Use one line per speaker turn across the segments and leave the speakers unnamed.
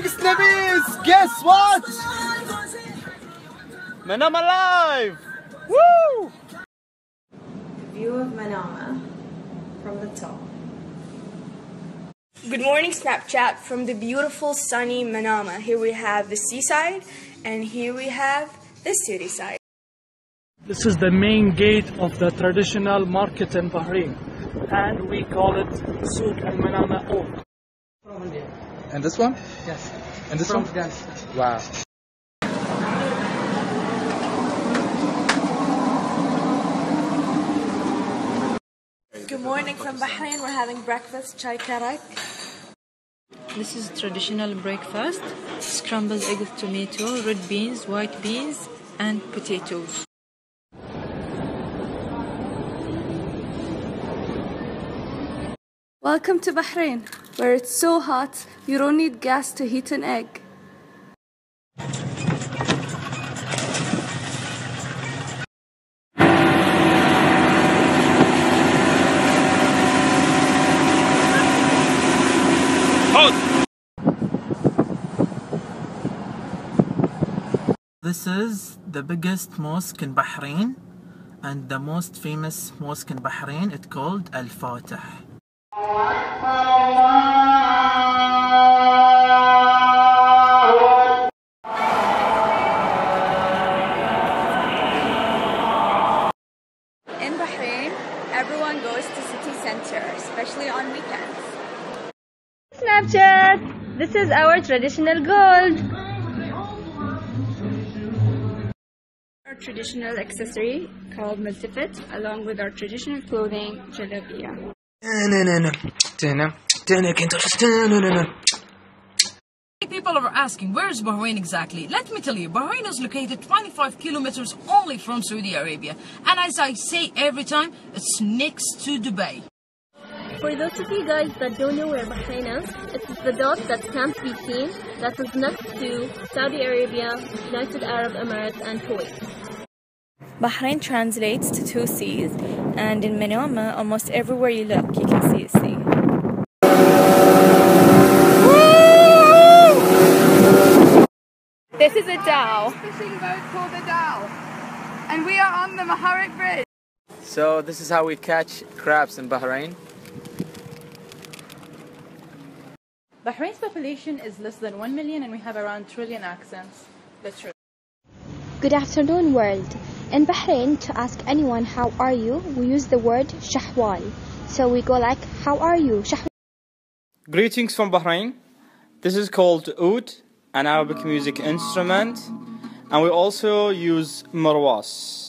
Snappies! Guess what? Manama Live! Woo!
View of Manama from the top.
Good morning, Snapchat, from the beautiful sunny Manama. Here we have the seaside, and here we have the city side.
This is the main gate of the traditional market in Bahrain, and we call it Souk Al Manama Oak.
And this one?
Yes.
And this one?
Yes.
Wow.
Good morning from Bahrain. We're having breakfast, chai karak.
This is traditional breakfast: scrambled egg with tomato, red beans, white beans, and potatoes.
Welcome to Bahrain, where it's so hot you don't need gas to heat an egg.
This is the biggest mosque in Bahrain and the most famous mosque in Bahrain. It's called Al-Fatih.
In Bahrain, everyone goes to city center, especially on weekends.
Snapchat! This is our traditional gold.
Our traditional accessory called multifit, along with our traditional clothing, jalabiya.
People are asking, where is Bahrain exactly? Let me tell you, Bahrain is located 25 kilometers only from Saudi Arabia. And as I say every time, it's next to Dubai.
For those of you guys that don't know where Bahrain is, it's the dot that can't be seen that is next to Saudi Arabia, United Arab Emirates, and Kuwait.
Bahrain translates to two seas, and in Manama, almost everywhere you look, you can see a sea.
This is a dhow. Fishing boat called a dhow. And we are on the Maharik Bridge.
So this is how we catch crabs in Bahrain.
Bahrain's population is less than 1 million and we have around 1 trillion accents. Literally.
Good afternoon, world. In Bahrain, to ask anyone how are you, we use the word shahwal. So we go like, how are you? Shahwal.
Greetings from Bahrain. This is called oud, an Arabic music instrument, and we also use marwas.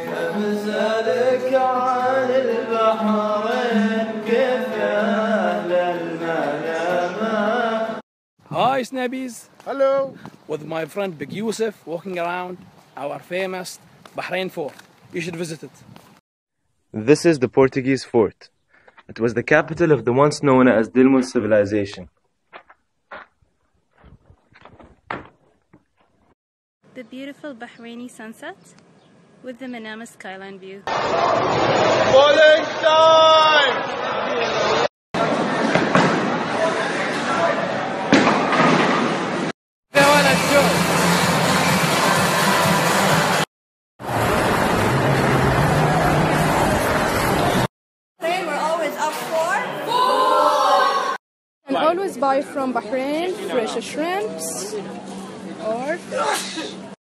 Hi Snappies!
Hello!
With my friend Big Yusuf walking around our famous Bahrain fort. You should visit it.
This is the Portuguese fort. It was the capital of the once known as Dilmun civilization.
The beautiful Bahraini sunset with the Manama skyline view.
Bowling time!
And always buy from Bahrain fresh shrimps or fish.